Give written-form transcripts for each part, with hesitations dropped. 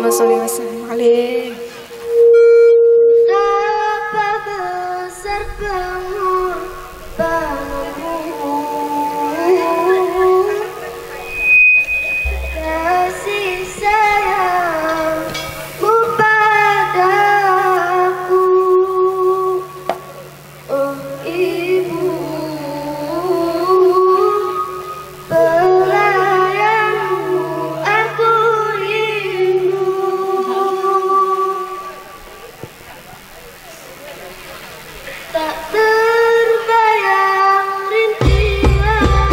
Allahumma sholli wa sallim alaihi. Betapa besar pengorbananmu, kasih sayangmu padaku, oh ibu, pelayanmu aku rindu. Tak terbayang rintihan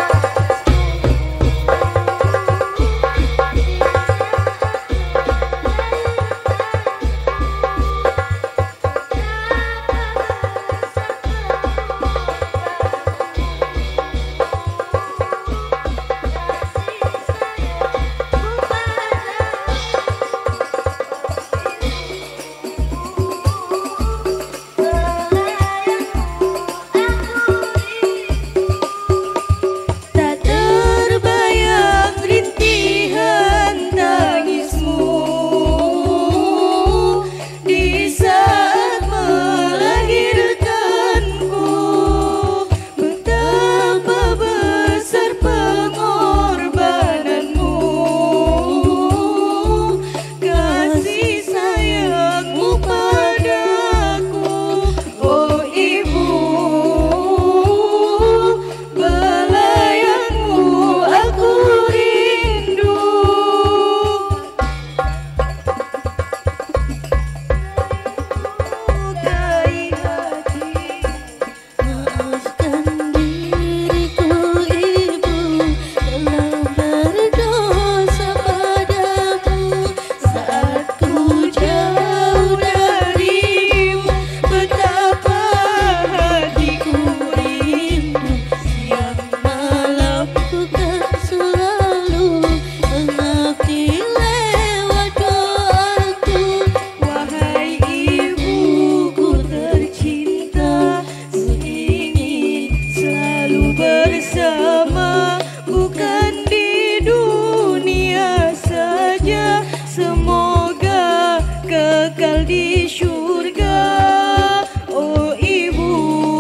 bersama, bukan di dunia saja, semoga kekal di surga. Oh ibu,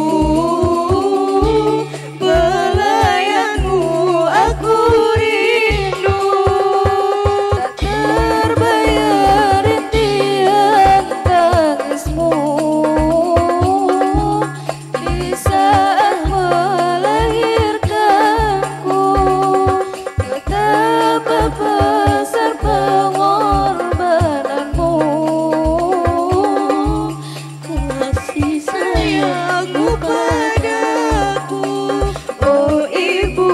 pelayanmu aku rindu. tak terbayar rintihan tangismu di saat melahirkanku. Betapa besar pengorbananmu, kasih sayangmu Padaku, oh ibu,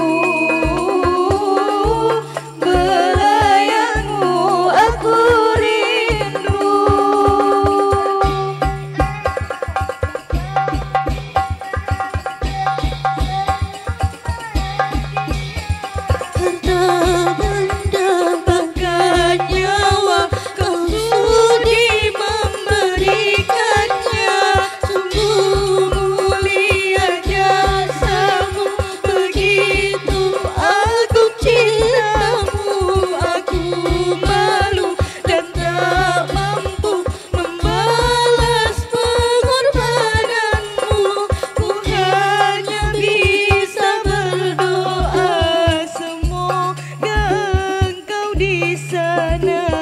pelayanmu aku rindu. Mendapatkan nyawa, kau sudi memberikannya. Sungguh mulia jasamu, begitu agung cintamu. Aku malu dan tak mampu membalas pengorbananmu. Ku hanya bisa berdoa, semoga engkau di sana